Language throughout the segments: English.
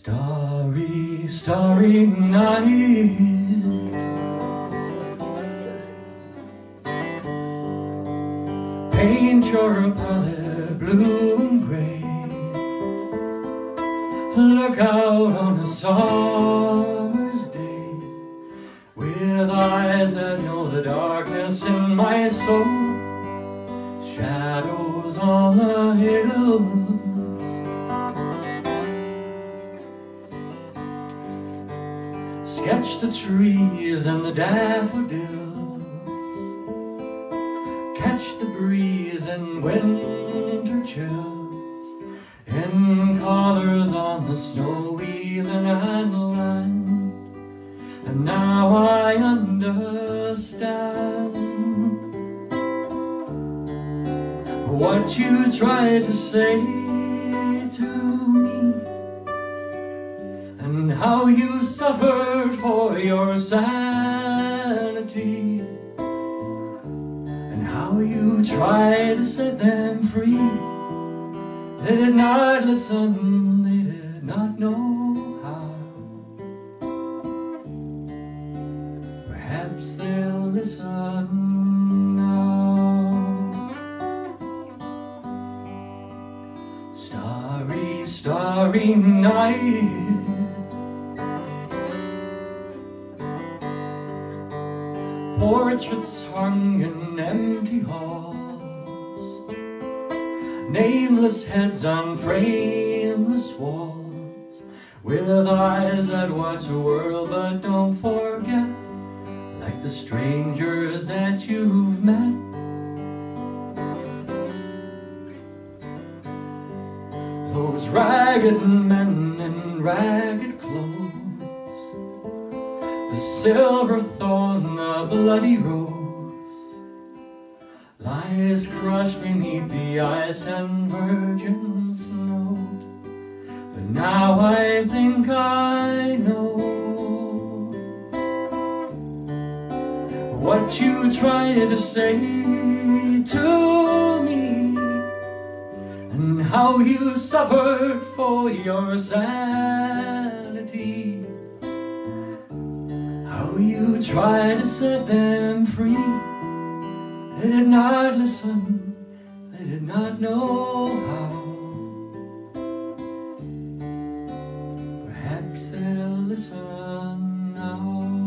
Starry, starry night, paint your palette blue and gray. Look out on a summer's day, with eyes that know the darkness in my soul. Shadows on the hills, sketch the trees and the daffodils, catch the breeze and winter chills, in colors on the snowy Linnean land. And now I understand what you tried to say to me, and how you suffered for your sanity, and how you tried to set them free. They did not listen, they did not know how. Perhaps they'll listen now. Starry, starry night, portraits hung in empty halls, nameless heads on frameless walls, with eyes that watch the world but don't forget, like the strangers that you've met. Those ragged men in ragged clothes, the silver thorn, the bloody rose, lies crushed beneath the ice and virgin snow. But now I think I know what you tried to say to me, and how you suffered for your sanity, how you tried to set them free. They did not listen, they did not know how. Perhaps they'll listen now.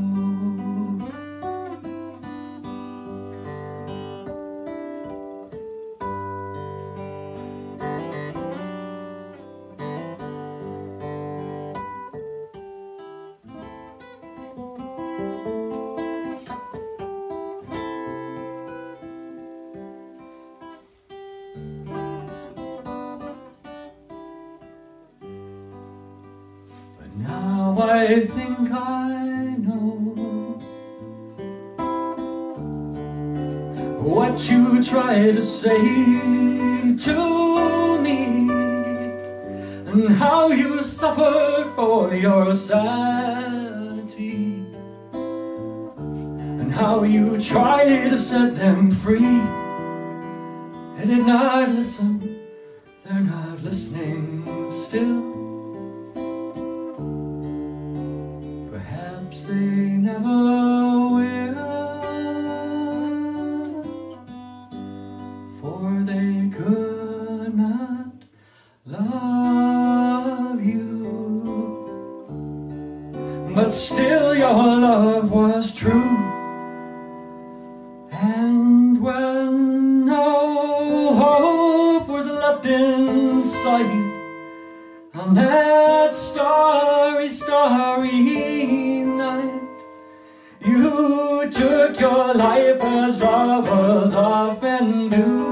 Now I think I know what you tried to say to me, and how you suffered for your sanity, and how you tried to set them free. They did not listen, they're not listening still. Perhaps they never will, for they could not love you. But still your love was true, and when no hope was left in sight, on that starry, starry night, you took your life as lovers often do.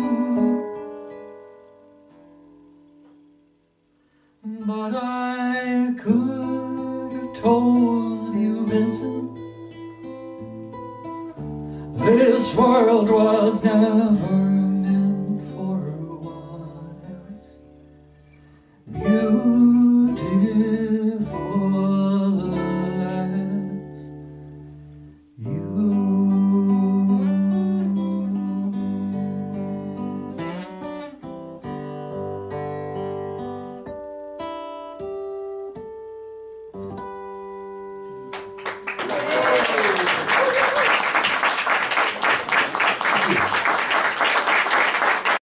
But I could have told you, Vincent, this world was never